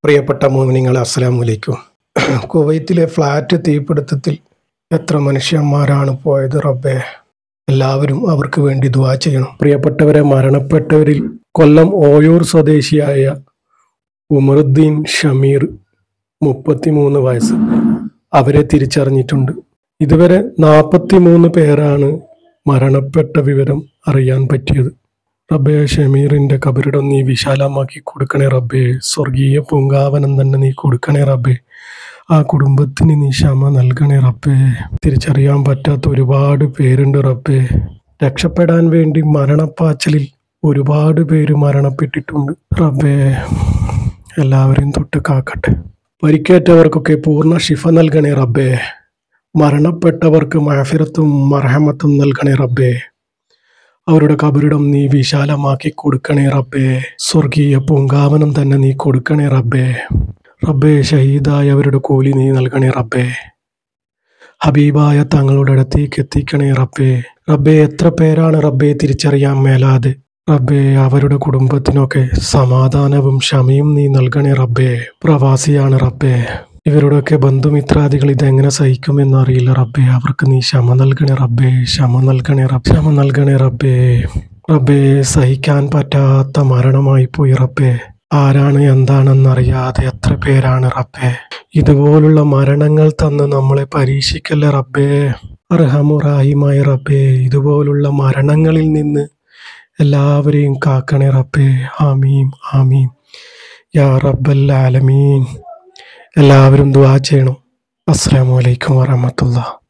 പ്രിയപ്പെട്ട മോമിനിങ്ങളെ അസ്സലാമു അലൈക്കും. കുവൈത്തിലെ ഫ്ലാറ്റ് തീപിടുത്തത്തിൽ എത്ര മനുഷ്യന്മാരാണ് പോയത് റബ്ബേ. എല്ലാവരും അവർക്ക് വേണ്ടി ദുആ ചെയ്യണം. പ്രിയപ്പെട്ടവരെ, മരണപ്പെട്ടവരിൽ കൊല്ലം ഓയൂർ സ്വദേശിയായ ഉമറുദ്ദീൻ ഷമീർ 33 വയസ്സ്. അവരെ തിരിച്ചറിഞ്ഞിട്ടുണ്ട്. ഇതുവരെ 43 പേരാണ് മരണപ്പെട്ട വിവരം അറിയാൻ പറ്റിയത്. റബ്ബേ, ഷമീറിന്റെ കബറിടം നീ വിശാലമാക്കി കൊടുക്കണേ റബ്ബേ. സ്വർഗീയ പൂങ്കാവനം തന്നെ നീ കൊടുക്കണേ റബ്ബേ. ആ കുടുംബത്തിന് നീ ക്ഷമ നൽകണേ റബ്ബേ. തിരിച്ചറിയാൻ പറ്റാത്ത ഒരുപാട് പേരുണ്ട് റബ്ബേ. രക്ഷപ്പെടാൻ വേണ്ടി മരണപ്പാച്ചിലിൽ ഒരുപാട് പേര് മരണപ്പെട്ടിട്ടുണ്ട് റബ്ബേ. എല്ലാവരെയും തൊട്ട് കാക്കട്ടെ. പരിക്കേറ്റവർക്കൊക്കെ പൂർണ്ണ ശിഫ നൽകണേ റബ്ബേ. മരണപ്പെട്ടവർക്ക് മഅഫിറത്തും മർഹമത്തും നൽകണേ റബ്ബേ. അവരുടെ കബറിടം നീ വിശാലമാക്കി കൊടുക്കണേ റബ്ബേ. സ്വർഗീയ പൂങ്കാവനം തന്നെ നീ കൊടുക്കണേ റബ്ബേ. റബ്ബേ, ഷഹീദായ അവരുടെ കൂലി നീ നൽകണേ റബ്ബേ. ഹബീബായ തങ്ങളുടെ അടുത്തേക്ക് എത്തിക്കണേ റബ്ബേ. റബ്ബേ, എത്ര പേരാണ് റബ്ബേ തിരിച്ചറിയാൻ മേലാതെ. റബ്ബേ, അവരുടെ കുടുംബത്തിനൊക്കെ സമാധാനവും ക്ഷമയും നീ നൽകണേ റബ്ബേ. പ്രവാസിയാണ് റബ്ബേ. ഇവരുടെയൊക്കെ ബന്ധുമിത്രാദികൾ ഇതെങ്ങനെ സഹിക്കുമെന്ന് അറിയില്ല റബ്ബേ. അവർക്ക് നീ ക്ഷമ നൽകണേ റബ്ബേ. ക്ഷമ നൽകണേ റബ്ബേ. റബ്ബേ, സഹിക്കാൻ പറ്റാത്ത മരണമായി പോയി റബ്ബേ. ആരാണ് എന്താണെന്നറിയാതെ എത്ര പേരാണ് റബ്ബേ. ഇതുപോലുള്ള മരണങ്ങൾ തന്ന് നമ്മളെ പരീക്ഷിക്കല്ലേ റബ്ബേ. അർഹമുറാഹിമായ റബ്ബേ, ഇതുപോലുള്ള മരണങ്ങളിൽ നിന്ന് എല്ലാവരെയും കാക്കണേ റബ്ബേ. ആമീൻ ആമീൻ യാ റബ്ബൽ ആലമീൻ. എല്ലാവരും ദുആ ചെയ്യണം. അസ്സലാമു അലൈക്കും വറഹ്മത്തുള്ളാഹി.